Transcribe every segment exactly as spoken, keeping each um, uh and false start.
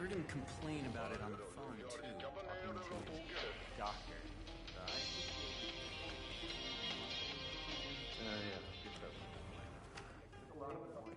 Heard him complain about it on the phone, too, talking to his doctor. Uh, I think he... Uh, yeah, good stuff. There's a lot of point.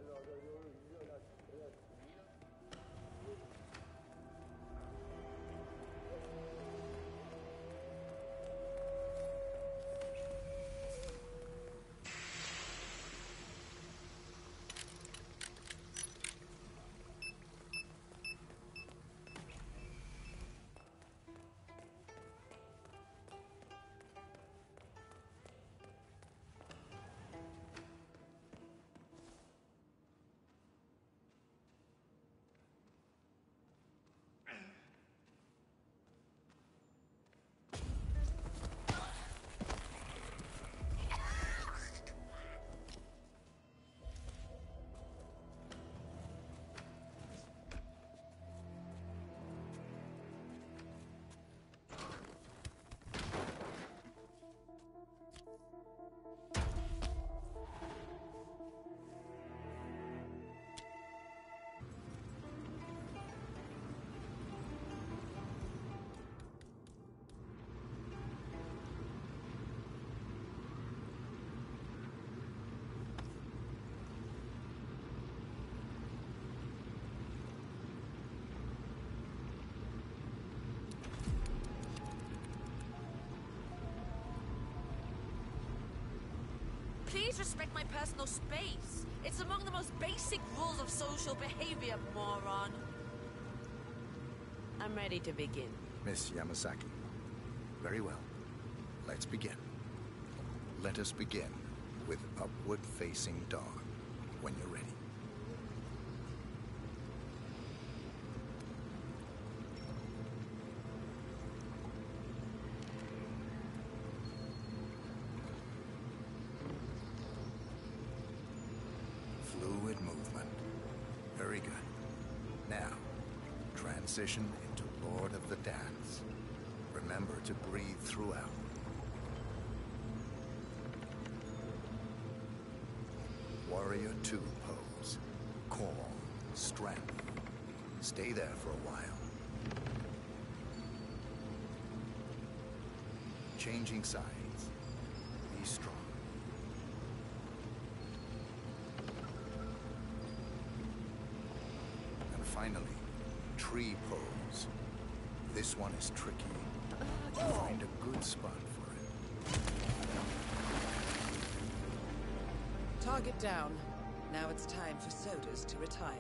Please respect my personal space. It's among the most basic rules of social behavior, moron. I'm ready to begin. Miss Yamasaki. Very well. Let's begin. Let us begin with Upward-Facing Dawn, when you're ready. Fluid movement. Very good. Now, transition into Lord of the Dance. Remember to breathe throughout. Warrior two pose. Calm, strength. Stay there for a while. Changing sides. Be strong. And finally, tree pose. This one is tricky. Find a good spot for it. Target down. Now it's time for Sodas to retire.